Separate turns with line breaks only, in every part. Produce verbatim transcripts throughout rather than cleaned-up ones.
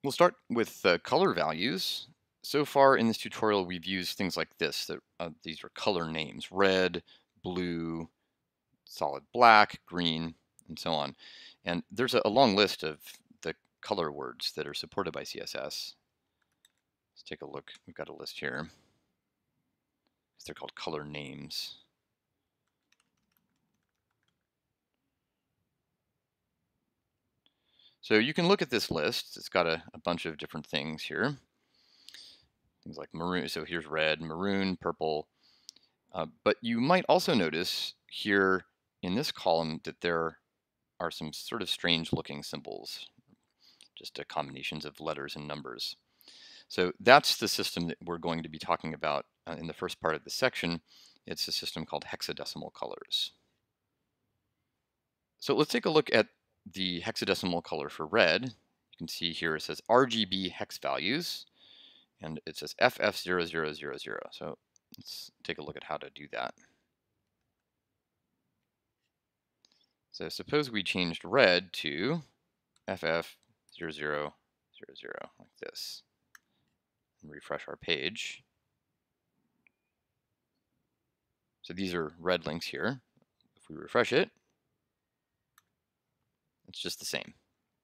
We'll start with uh, color values. So far in this tutorial, we've used things like this. That, uh, these are color names: red, blue, solid black, green, and so on. And there's a, a long list of the color words that are supported by C S S. Let's take a look. We've got a list here. They're called color names. So you can look at this list. It's got a, a bunch of different things here. Things like maroon. So here's red, maroon, purple. Uh, but you might also notice here in this column that there are some sort of strange looking symbols, just uh, combinations of letters and numbers. So that's the system that we're going to be talking about uh, in the first part of the section. It's a system called hexadecimal colors. So let's take a look at the hexadecimal color for red. You can see here it says R G B hex values, and it says F F zero zero zero zero. So let's take a look at how to do that. So suppose we changed red to F F zero zero zero zero like this, and refresh our page. So these are red links here. If we refresh it, it's just the same.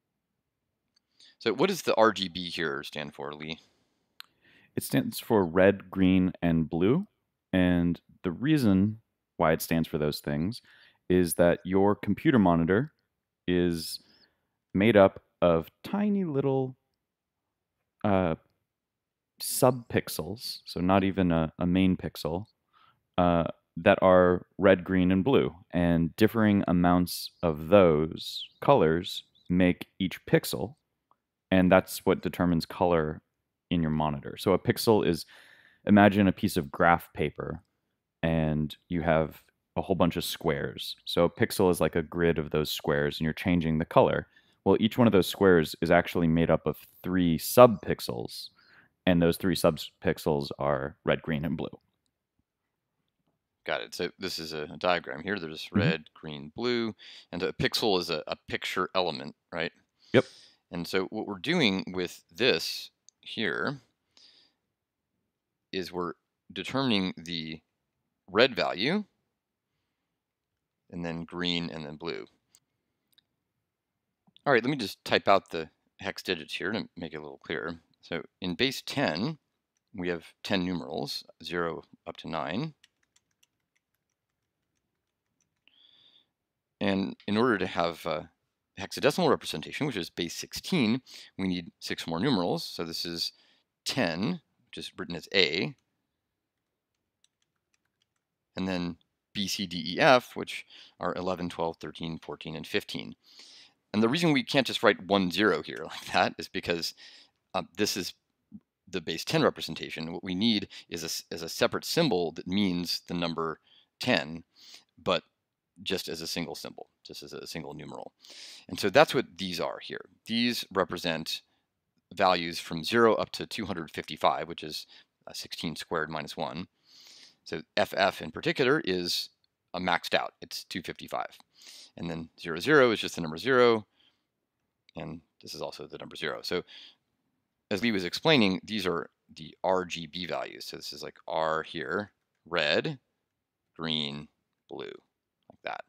So what does the R G B here stand for, Lee?
It stands for red, green, and blue. And the reason why it stands for those things is that your computer monitor is made up of tiny little uh, subpixels, so not even a, a main pixel, uh, that are red, green, and blue. And differing amounts of those colors make each pixel, and that's what determines color in your monitor. So a pixel is, imagine a piece of graph paper, and you have a whole bunch of squares. So a pixel is like a grid of those squares, and you're changing the color. Well, each one of those squares is actually made up of three subpixels, and those three subpixels are red, green, and blue.
Got it. So this is a diagram here. There's red, mm-hmm. green, blue, and a pixel is a, a picture element, right?
Yep.
And so what we're doing with this here is we're determining the red value, and then green, and then blue. All right, let me just type out the hex digits here to make it a little clearer. So in base ten, we have ten numerals, zero up to nine. And in order to have uh, hexadecimal representation, which is base sixteen, we need six more numerals. So this is ten, which is written as A, and then B, C, D, E, F, which are eleven, twelve, thirteen, fourteen, and fifteen. And the reason we can't just write one zero here like that is because uh, this is the base ten representation. What we need is a, is a separate symbol that means the number ten, but just as a single symbol, just as a single numeral. And so that's what these are here. These represent values from zero up to two hundred fifty-five, which is sixteen squared minus one. So F F in particular is a maxed out. It's two hundred fifty-five. And then zero, zero is just the number zero. And this is also the number zero. So as Lee was explaining, these are the R G B values. So this is like R here, red, green, blue. That.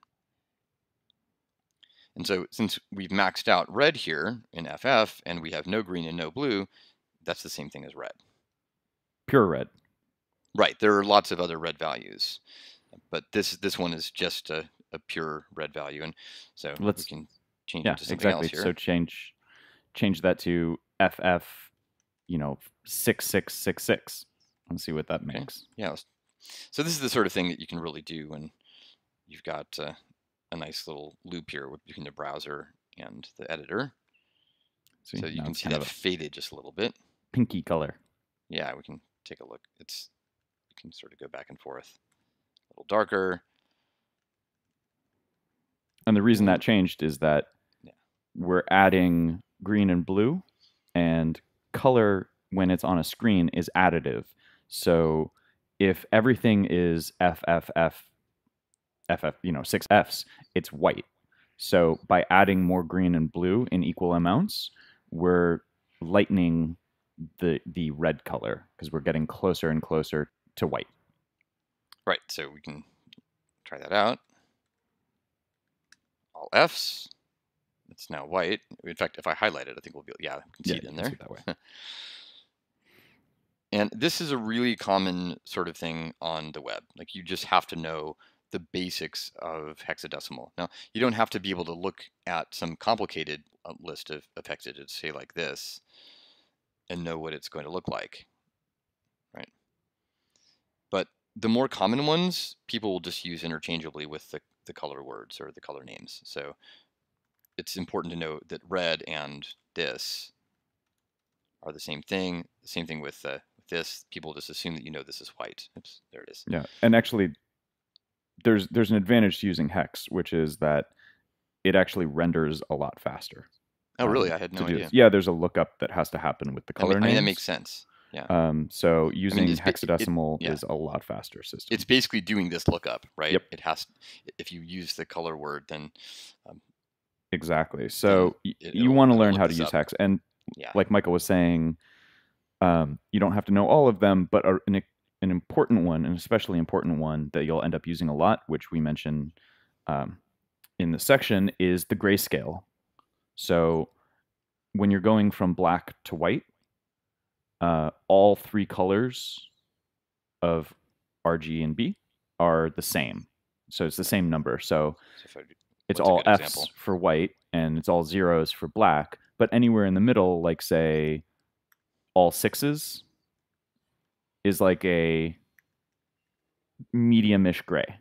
And so since we've maxed out red here in F F and we have no green and no blue, that's the same thing as red.
Pure red.
Right. There are lots of other red values, but this this one is just a, a pure red value. And so Let's, we can change
yeah,
it to something
exactly.
else here.
So change change that to F F, you know, six six six six and see what that makes.
Okay. Yeah. So this is the sort of thing that you can really do when you've got uh, a nice little loop here between the browser and the editor. See, so you can see that faded just a little bit.
Pinky color.
Yeah, we can take a look. It's you can sort of go back and forth. A little darker.
And the reason that changed is that yeah. we're adding green and blue, and color when it's on a screen is additive. So if everything is F F F F F, you know, six Fs, it's white. So by adding more green and blue in equal amounts, we're lightening the the red color because we're getting closer and closer to white.
Right, so we can try that out. All Fs. It's now white. In fact, if I highlight it, I think we'll be, yeah, we can see
Yeah,
it in
you can
there.
see it that way.
And this is a really common sort of thing on the web. Like you just have to know the basics of hexadecimal. Now, you don't have to be able to look at some complicated uh, list of, of hexadecimal, say like this, and know what it's going to look like, right? But the more common ones, people will just use interchangeably with the, the color words or the color names. So it's important to note that red and this are the same thing. The same thing with uh, this. People just assume that you know this is white. Oops, there it is.
Yeah, and actually, there's there's an advantage to using hex, which is that it actually renders a lot faster.
Oh, really?
Um,
I had
to
no
do
idea.
this. Yeah, there's a lookup that has to happen with the
I mean,
color
I mean,
names.
that makes sense. Yeah.
Um, so
I
using
mean, it's, it,
hexadecimal
yeah.
is a lot faster system.
It's basically doing this lookup, right?
Yep.
It has. If you use the color word, then um,
exactly. So
then it,
you want to learn how to use
up.
hex, and
yeah.
like Michael was saying, um, you don't have to know all of them, but an, an important one, an especially important one that you'll end up using a lot, which we mentioned um, in the section, is the grayscale. So when you're going from black to white, uh, all three colors of R, G, and B are the same. So it's the same number. So,
so I,
it's all F's example? For white and it's all zeros for black. But anywhere in the middle, like say all sixes, is like a medium-ish gray.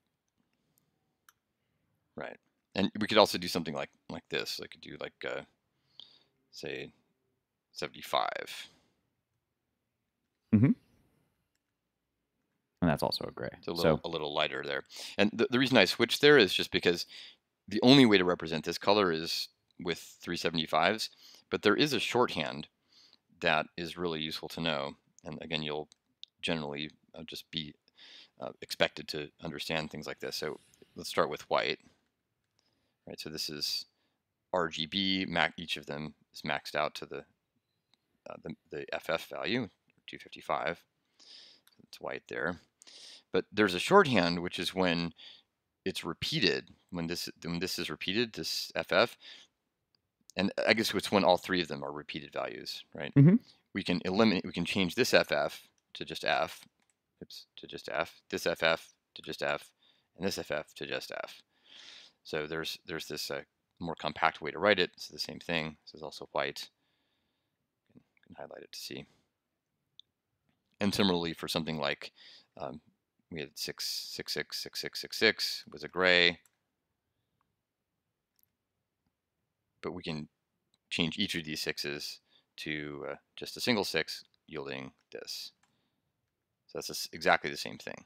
Right. And we could also do something like like this. I could do like uh, say seventy-five.
Mm-hmm. And that's also a gray.
It's a little, so, a little lighter there. And the, the reason I switched there is just because the only way to represent this color is with three seventy-fives, but there is a shorthand that is really useful to know. And again, you'll generally uh, just be uh, expected to understand things like this. So let's start with white. Right, so this is R G B. Mac, each of them is maxed out to the uh, the, the F F value, two fifty-five. It's white there. But there's a shorthand, which is when it's repeated. When this when this is repeated, this F F, and I guess it's when all three of them are repeated values, right?
Mm-hmm.
We can eliminate. We can change this F F to just F. Oops, to just F. This F F to just F, and this F F to just F. So there's there's this uh, more compact way to write it. It's the same thing. This is also white. You can highlight it to see. And similarly for something like um, we had six six six six six six six was a gray, but we can change each of these sixes to uh, just a single six, yielding this. So that's exactly the same thing.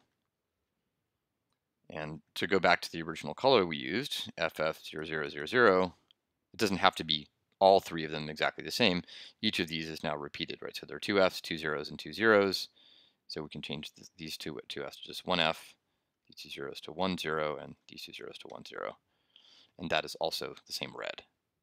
And to go back to the original color we used, F F zero zero zero zero, it doesn't have to be all three of them exactly the same. Each of these is now repeated, right? So there are two Fs, two zeros, and two zeros. So we can change th these two, two Fs to just one F, these two zeros to one zero, and these two zeros to one zero. And that is also the same red.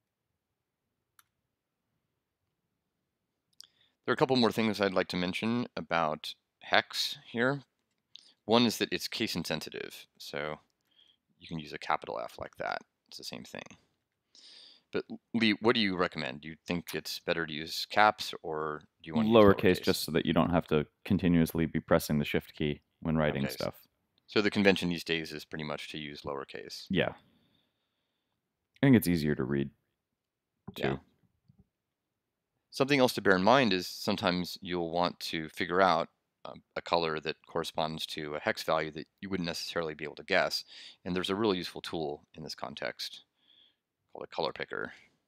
There are a couple more things I'd like to mention about hex here. One is that it's case insensitive, so you can use a capital F like that. It's the same thing. But Lee, what do you recommend? Do you think it's better to use caps, or do you want to
lowercase,
use lowercase?
Just so that you don't have to continuously be pressing the shift key when writing
okay.
stuff.
So the convention these days is pretty much to use lowercase.
Yeah. I think it's easier to read, too.
Yeah. Something else to bear in mind is sometimes you'll want to figure out um, a color that corresponds to a hex value that you wouldn't necessarily be able to guess. And there's a really useful tool in this context called a color picker.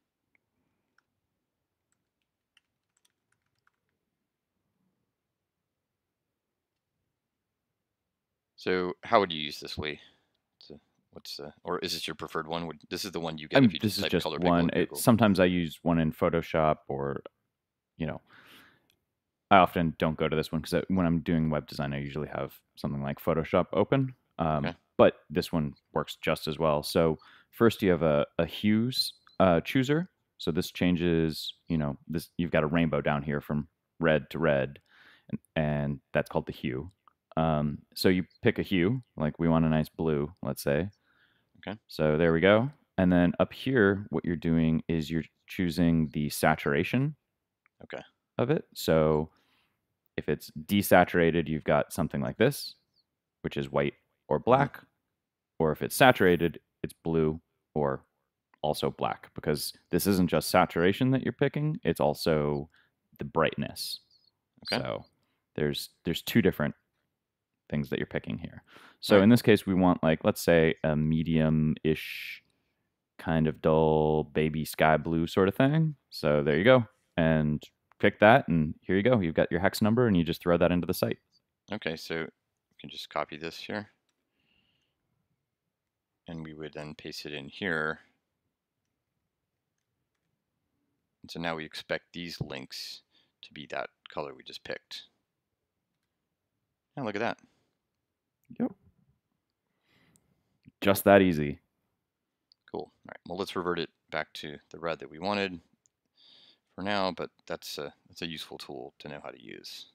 So how would you use this, Lee? So what's uh, or is this your preferred one? Would this is the one you get
I'm,
if you
this
just
is
type
just
color
one.
picker?
It, sometimes I use one in Photoshop, or you know, I often don't go to this one because when I'm doing web design, I usually have something like Photoshop open. Um, okay. But this one works just as well. So first, you have a, a hues uh, chooser, So this changes, you know, this you've got a rainbow down here from red to red, and, and that's called the hue. Um, so you pick a hue, like we want a nice blue, let's say.
Okay.
So there we go. And then up here, what you're doing is you're choosing the saturation
Okay.
of it. So if it's desaturated, you've got something like this, which is white or black. Mm-hmm. Or if it's saturated, it's blue or also black, because this isn't just saturation that you're picking, it's also the brightness. Okay. So there's there's two different things that you're picking here. So right. In this case, we want, like, let's say a medium-ish kind of dull baby sky blue sort of thing. So there you go. And pick that, and here you go. You've got your hex number, and you just throw that into the site.
Okay, so you can just copy this here. And we would then paste it in here. And so now we expect these links to be that color we just picked. And look at that.
Yep. Just that easy.
Cool. All right. Well, let's revert it back to the red that we wanted for now, but that's a, that's a useful tool to know how to use.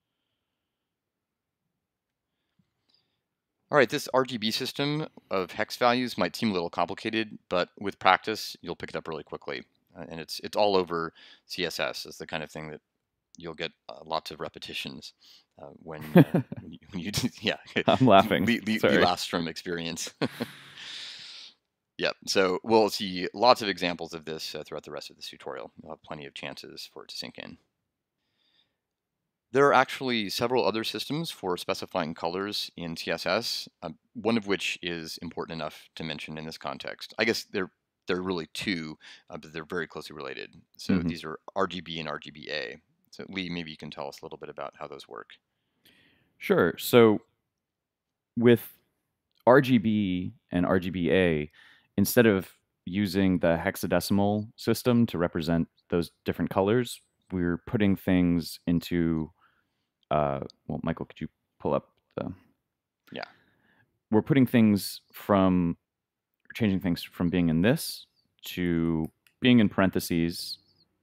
All right, this R G B system of hex values might seem a little complicated, but with practice, you'll pick it up really quickly. Uh, and it's it's all over C S S. It's the kind of thing that you'll get uh, lots of repetitions uh, when, uh, when, you, when you yeah.
I'm laughing.
Lee, Lee, Lee laughs from experience. Yep. So we'll see lots of examples of this uh, throughout the rest of this tutorial. You'll have plenty of chances for it to sink in. There are actually several other systems for specifying colors in C S S, uh, one of which is important enough to mention in this context. I guess there, there are really two, uh, but they're very closely related. So mm-hmm. These are R G B and R G B A. So Lee, maybe you can tell us a little bit about how those work.
Sure. So with R G B and R G B A, instead of using the hexadecimal system to represent those different colors, we're putting things into Uh, well, Michael, could you pull up the...
Yeah.
We're putting things from, changing things from being in this to being in parentheses,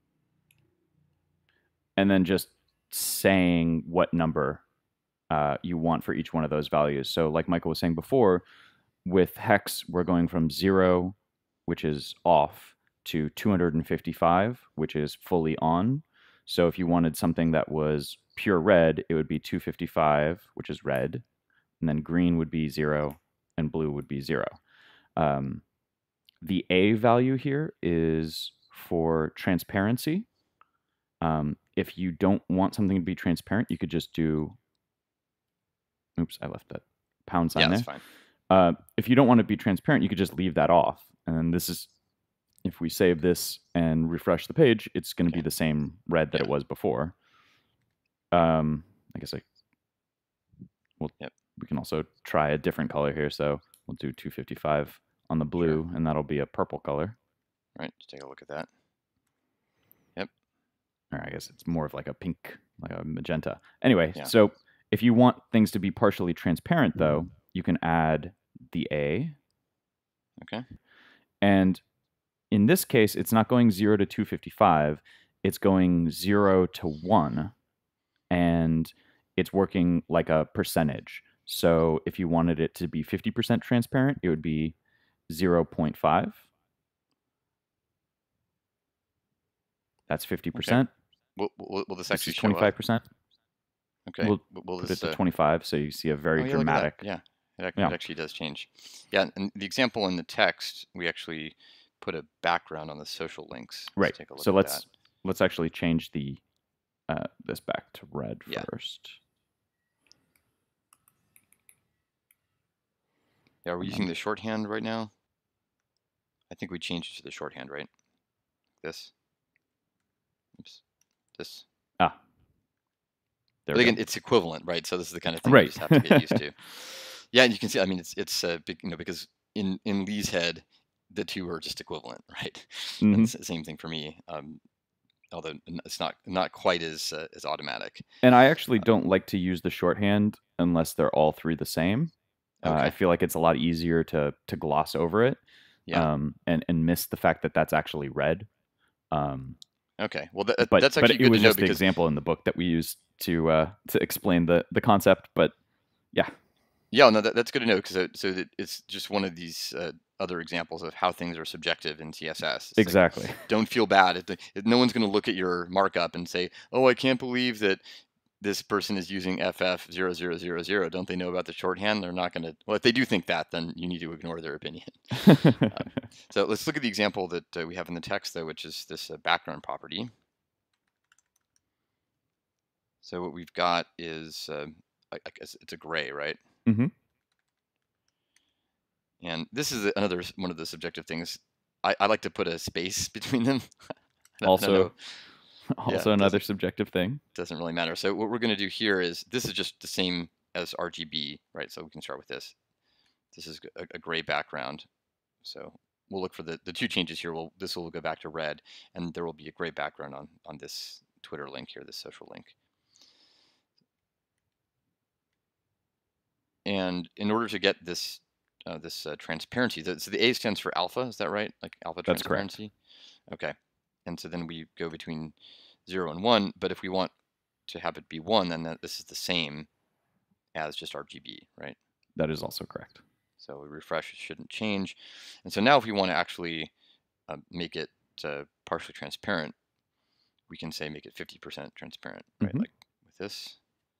and then just saying what number uh, you want for each one of those values. So like Michael was saying before, with hex, we're going from zero, which is off, to two hundred fifty-five, which is fully on. So if you wanted something that was pure red, it would be two fifty-five, which is red, and then green would be zero, and blue would be zero. Um, the A value here is for transparency. Um, if you don't want something to be transparent, you could just do, oops, I left that pound sign
yeah,
there.
That's fine.
Uh, if you don't want to be transparent, you could just leave that off. And then this is, if we save this and refresh the page, it's going to okay. be the same red that yeah. it was before. Um, I guess I, well, yep. we can also try a different color here. So we'll do two fifty-five on the blue, sure. and that'll be a purple color.
All right, let's take a look at that. Yep.
Or I guess it's more of like a pink, like a magenta. Anyway,
yeah.
so if you want things to be partially transparent, though, you can add the A.
Okay.
And in this case, it's not going zero to two fifty-five. It's going zero to one. And it's working like a percentage. So if you wanted it to be fifty percent transparent, it would be zero point five. That's fifty percent.
Okay. Will, will, will this actually
this is twenty-five percent.
Okay.
We'll
will
put
this,
it to
uh...
twenty-five, so you see a very
oh, yeah,
dramatic...
Yeah, it actually,
yeah.
it actually does change. Yeah, and the example in the text, we actually put a background on the social links. Let's
right.
Take a look
so
at
let's
that.
let's actually change the uh, this back to red
yeah.
first.
Yeah, are we using the shorthand right now? I think we changed it to the shorthand, right? This. Oops. This.
Ah. There
but
we
again,
go.
It's equivalent, right? So this is the kind of thing
right.
you just have to get used to. Yeah, and you can see. I mean, it's it's uh, big, you know, because in in Lee's head, the two are just equivalent, right?
Mm-hmm.
And it's the same thing for me. Um, although it's not not quite as uh, as automatic.
And I actually don't um, like to use the shorthand unless they're all three the same.
Okay.
Uh, I feel like it's a lot easier to to gloss over it,
yeah.
um, and and miss the fact that that's actually red. Um,
Okay, well that,
but
that's
but
actually
it
good to
was
know
just the
because
example in the book that we used to uh, to explain the the concept. But yeah,
yeah, no, that, that's good to know because so, so that it's just one of these uh, other examples of how things are subjective in C S S. It's like
exactly.
don't feel bad. It, it, no one's going to look at your markup and say, "Oh, I can't believe that this person is using F F zero zero zero zero. Don't they know about the shorthand?" They're not going to. Well, if they do think that, then you need to ignore their opinion. Um, so let's look at the example that uh, we have in the text, though, which is this uh, background property. So what we've got is, uh, I, I guess it's a gray, right?
hmm
And this is another one of the subjective things. I, I like to put a space between them. I don't
Also,
know. Yeah,
also
it
another
doesn't
subjective thing.
doesn't really matter. So what we're going to do here is this is just the same as R G B, right? So we can start with this. This is a, a gray background. So we'll look for the, the two changes here. We'll, this will go back to red, and there will be a gray background on, on this Twitter link here, this social link. And in order to get this uh, this uh, transparency, so the A stands for alpha, is that right? Like alpha
That's correct.
transparency? Okay. And so then we go between zero and one, but if we want to have it be one, then that, this is the same as just R G B, right?
That is also correct.
So we refresh, it shouldn't change. And so now if we want to actually uh, make it uh, partially transparent, we can say make it fifty percent transparent, right?
hmm
Like with this,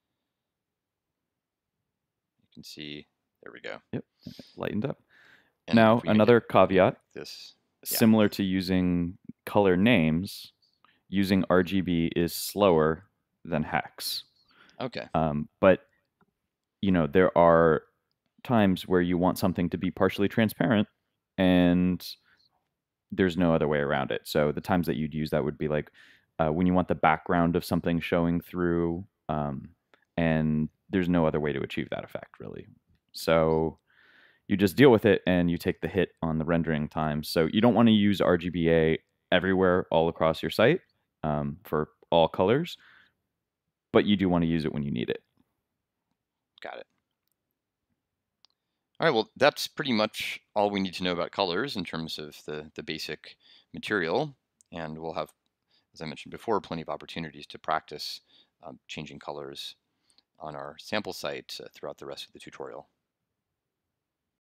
you can see, there we go.
Yep, lightened up.
And
Now
if we make it
another caveat,
like this, yeah,
similar to using color names, using R G B is slower than hex.
okay,
Um, but you know, there are times where you want something to be partially transparent, and there's no other way around it. So the times that you'd use that would be like uh, when you want the background of something showing through, um, and there's no other way to achieve that effect, really. So you just deal with it and you take the hit on the rendering time. So you don't want to use R G B A everywhere all across your site um, for all colors, but you do want to use it when you need it.
got it. All right, well, that's pretty much all we need to know about colors in terms of the, the basic material. And we'll have, as I mentioned before, plenty of opportunities to practice um, changing colors on our sample site uh, throughout the rest of the tutorial.